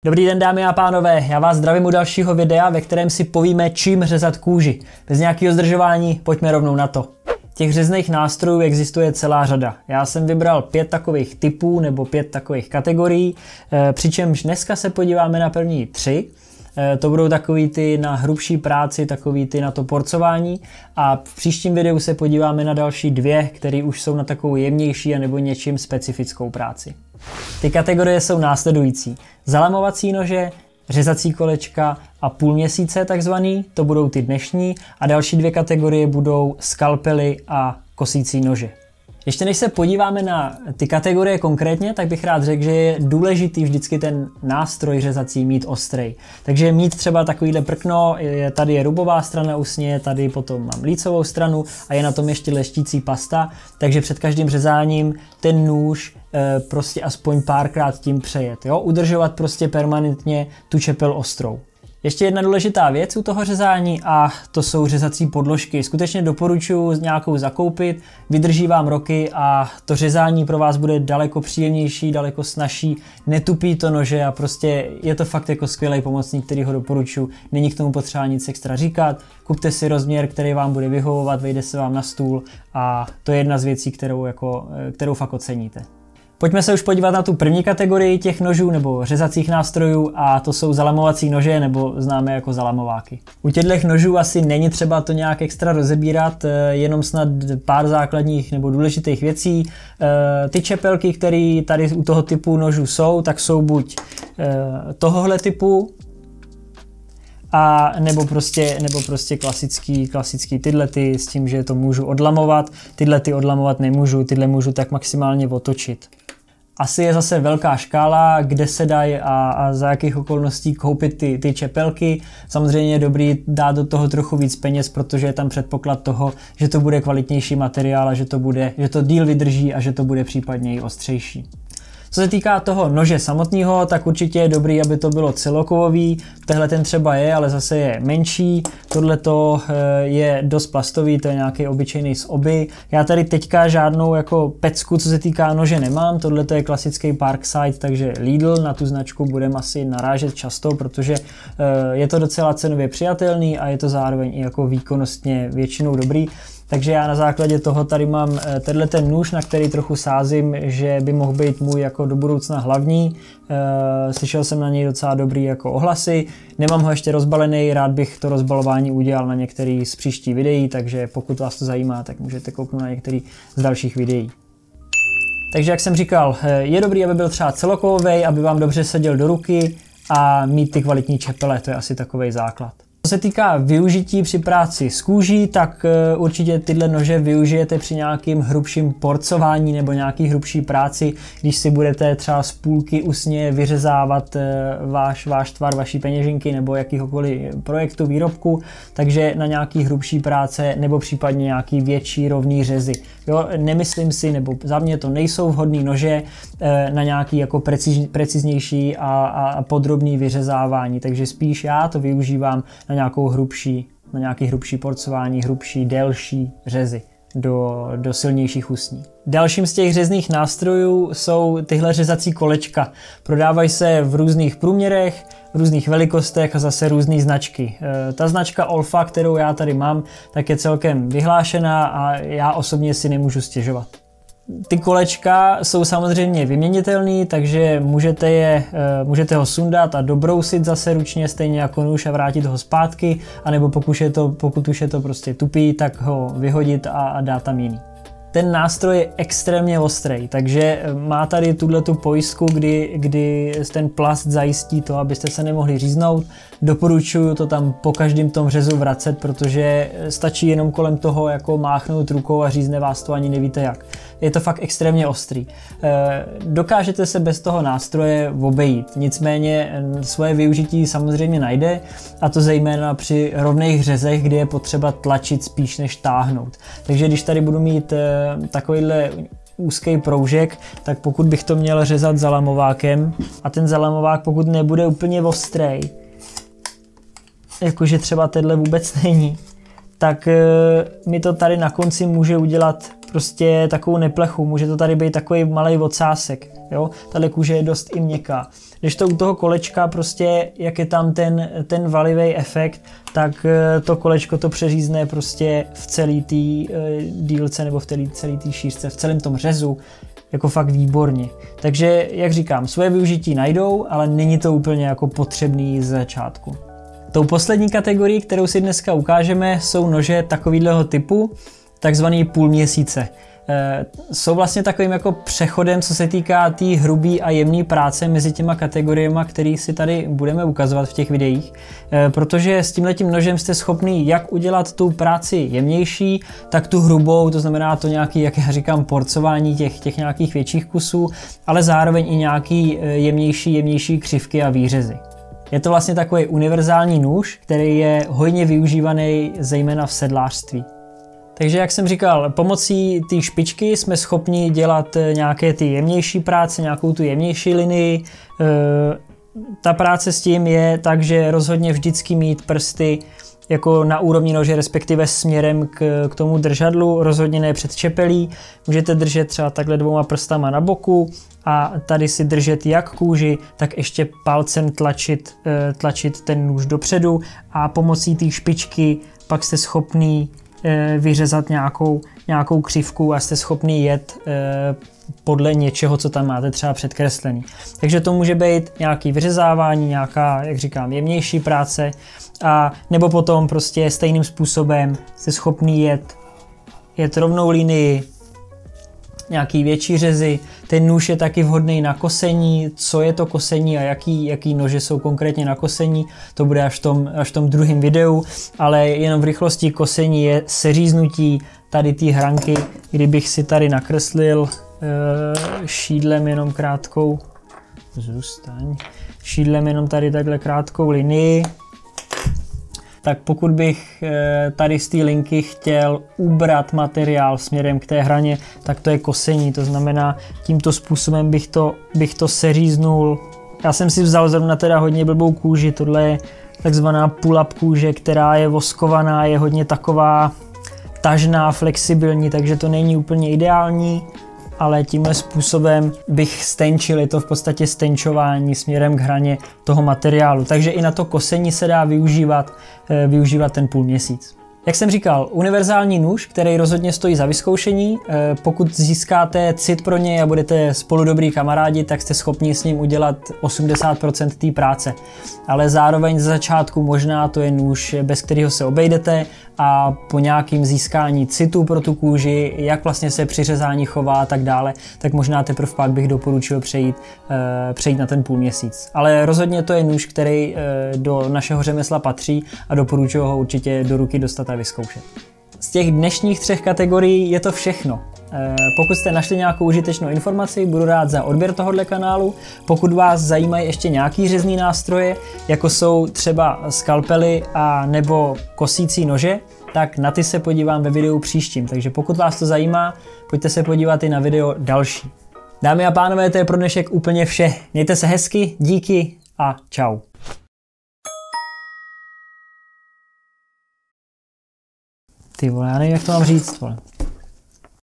Dobrý den, dámy a pánové, já vás zdravím u dalšího videa, ve kterém si povíme, čím řezat kůži. Bez nějakého zdržování, pojďme rovnou na to. Těch řezných nástrojů existuje celá řada. Já jsem vybral 5 takových typů nebo 5 takových kategorií, přičemž dneska se podíváme na první 3. To budou takový ty na hrubší práci, takový ty na to porcování a v příštím videu se podíváme na další 2, které už jsou na takovou jemnější a nebo něčím specifickou práci. Ty kategorie jsou následující. Zalamovací nože, řezací kolečka a půlměsíce takzvaný, to budou ty dnešní a další 2 kategorie budou skalpely a kosící nože. Ještě než se podíváme na ty kategorie konkrétně, tak bych rád řekl, že je důležitý vždycky ten nástroj řezací mít ostrej. Takže mít třeba takovýhle prkno, tady je rubová strana usně, tady potom mám lícovou stranu a je na tom ještě leštící pasta, takže před každým řezáním ten nůž prostě aspoň párkrát tím přejet. Jo? Udržovat prostě permanentně tu čepel ostrou. Ještě jedna důležitá věc u toho řezání a to jsou řezací podložky. Skutečně doporučuji nějakou zakoupit, vydrží vám roky a to řezání pro vás bude daleko příjemnější, daleko snazší, netupí to nože a prostě je to fakt jako skvělý pomocník, který ho doporučuji. Není k tomu potřeba nic extra říkat, kupte si rozměr, který vám bude vyhovovat, vejde se vám na stůl a to je jedna z věcí, kterou fakt oceníte. Pojďme se už podívat na tu první kategorii těch nožů nebo řezacích nástrojů a to jsou zalamovací nože nebo známé jako zalamováky. U těchto nožů asi není třeba to nějak extra rozebírat, jenom snad pár základních nebo důležitých věcí. Ty čepelky, které tady u toho typu nožů jsou, tak jsou buď tohohle typu, a nebo prostě klasický tyhle s tím, že to můžu odlamovat, tyhle odlamovat nemůžu, tyhle můžu tak maximálně otočit. Asi je zase velká škála, kde se dají a za jakých okolností koupit ty čepelky. Samozřejmě je dobrý dát do toho trochu víc peněz, protože je tam předpoklad toho, že to bude kvalitnější materiál a že to díl vydrží a že to bude případně i ostřejší. Co se týká toho nože samotného, tak určitě je dobrý, aby to bylo celokovový. Tehle ten třeba je, ale zase je menší. Tohle je dost plastový, to je nějaký obyčejný z oby. Já tady teďka žádnou jako pecku, co se týká nože, nemám. Tohle je klasický Parkside, takže Lidl, na tu značku budeme asi narážet často, protože je to docela cenově přijatelný a je to zároveň i jako výkonnostně většinou dobrý. Takže já na základě toho tady mám ten nůž, na který trochu sázím, že by mohl být můj jako do budoucna hlavní. Slyšel jsem na něj docela dobrý jako ohlasy. Nemám ho ještě rozbalený, rád bych to rozbalování udělal na některý z příštích videí, takže pokud vás to zajímá, tak můžete kouknout na některý z dalších videí. Takže jak jsem říkal, je dobrý, aby byl třeba celokovový, aby vám dobře seděl do ruky a mít ty kvalitní čepele, to je asi takový základ. Co se týká využití při práci s kůží, tak určitě tyhle nože využijete při nějakým hrubším porcování nebo nějaký hrubší práci, když si budete třeba z půlky usně vyřezávat váš tvar, vaší peněženky nebo jakýhokoliv projektu, výrobku, takže na nějaký hrubší práce nebo případně nějaký větší rovný řezy. Jo, nemyslím si, nebo za mě to nejsou vhodné nože na nějaký jako preciznější a podrobný vyřezávání, takže spíš já to využívám na nějaký hrubší porcování, hrubší, delší řezy do silnějších usní. Dalším z těch řezných nástrojů jsou tyhle řezací kolečka. Prodávají se v různých průměrech, v různých velikostech a zase různé značky. Ta značka Olfa, kterou já tady mám, tak je celkem vyhlášená a já osobně si nemůžu stěžovat. Ty kolečka jsou samozřejmě vyměnitelné, takže můžete ho sundat a dobrousit zase ručně stejně jako nůž a vrátit ho zpátky, anebo pokud už je to prostě tupý, tak ho vyhodit a dát tam jiný. Ten nástroj je extrémně ostrý, takže má tady tu pojistku, kdy ten plast zajistí to, abyste se nemohli říznout. Doporučuju to tam po každém tom řezu vracet, protože stačí jenom kolem toho jako máchnout rukou a řízne vás to, ani nevíte jak. Je to fakt extrémně ostrý. Dokážete se bez toho nástroje obejít, nicméně svoje využití samozřejmě najde, a to zejména při rovných řezech, kdy je potřeba tlačit spíš než táhnout. Takže když tady budu mít takovýhle úzký proužek, tak pokud bych to měl řezat zalamovákem a ten zalamovák pokud nebude úplně ostrej, jakože třeba tenhle vůbec není, tak mi to tady na konci může udělat prostě takovou neplechu, může to tady být takový malý ocásek, jo, tahle kůže je dost i měkká. Když to u toho kolečka prostě, jak je tam ten valivý efekt, tak to kolečko to přeřízne prostě v celé té dílce nebo v celé té šířce, v celém tom řezu, jako fakt výborně. Takže, jak říkám, svoje využití najdou, ale není to úplně jako potřebný z začátku. Tou poslední kategorii, kterou si dneska ukážeme, jsou nože takového typu, takzvaný půlměsíce. Jsou vlastně takovým jako přechodem, co se týká té hrubé a jemné práce mezi těma kategoriemi, které si tady budeme ukazovat v těch videích, protože s tímhletím nožem jste schopný jak udělat tu práci jemnější, tak tu hrubou, to znamená to nějaký, jak já říkám, porcování těch nějakých větších kusů, ale zároveň i nějaký jemnější křivky a výřezy. Je to vlastně takový univerzální nůž, který je hojně využívaný zejména v sedlářství. Takže jak jsem říkal, pomocí té špičky jsme schopni dělat nějaké ty jemnější práce, nějakou tu jemnější linii. Ta práce s tím je tak, že rozhodně vždycky mít prsty jako na úrovni nože, respektive směrem k tomu držadlu, rozhodně ne před čepelí. Můžete držet třeba takhle 2 prstama na boku a tady si držet jak kůži, tak ještě palcem tlačit ten nůž dopředu a pomocí té špičky pak jste schopný vyřezat nějakou křivku a jste schopný jet podle něčeho, co tam máte třeba předkreslený. Takže to může být nějaký vyřezávání, nějaká, jak říkám, jemnější práce a nebo potom prostě stejným způsobem jste schopný jet rovnou linii, nějaký větší řezy. Ten nůž je taky vhodný na kosení. Co je to kosení a jaký nože jsou konkrétně na kosení, to bude až v tom druhém videu, ale jenom v rychlosti kosení je seříznutí tady té hranky, kdybych si tady nakreslil šídlem jenom krátkou, šídlem jenom tady takhle krátkou linii, tak pokud bych tady z té linky chtěl ubrat materiál směrem k té hraně, tak to je kosení, to znamená tímto způsobem bych to seříznul. Já jsem si vzal zrovna teda hodně blbou kůži, tohle je takzvaná pull-up kůže, která je voskovaná, je hodně taková tažná, flexibilní, takže to není úplně ideální, ale tímhle způsobem bych stenčil, je to v podstatě stenčování směrem k hraně toho materiálu. Takže i na to kosení se dá využívat ten půlměsíc. Jak jsem říkal, univerzální nůž, který rozhodně stojí za vyzkoušení. Pokud získáte cit pro něj a budete spolu dobrý kamarádi, tak jste schopni s ním udělat 80% té práce. Ale zároveň ze začátku možná to je nůž, bez kterého se obejdete a po nějakým získání citu pro tu kůži, jak vlastně se při řezání chová a tak dále, tak možná teprve pak bych doporučil přejít na ten půlměsíc. Ale rozhodně to je nůž, který do našeho řemesla patří a doporučuji ho určitě do ruky dostat a vyzkoušet. Z těch dnešních 3 kategorií je to všechno. Pokud jste našli nějakou užitečnou informaci, budu rád za odběr tohoto kanálu. Pokud vás zajímají ještě nějaký řezný nástroje, jako jsou třeba skalpely a nebo kosící nože, tak na ty se podívám ve videu příštím. Takže pokud vás to zajímá, pojďte se podívat i na video další. Dámy a pánové, to je pro dnešek úplně vše. Mějte se hezky, díky a čau. Ty vole, já nevím, jak to mám říct, vole.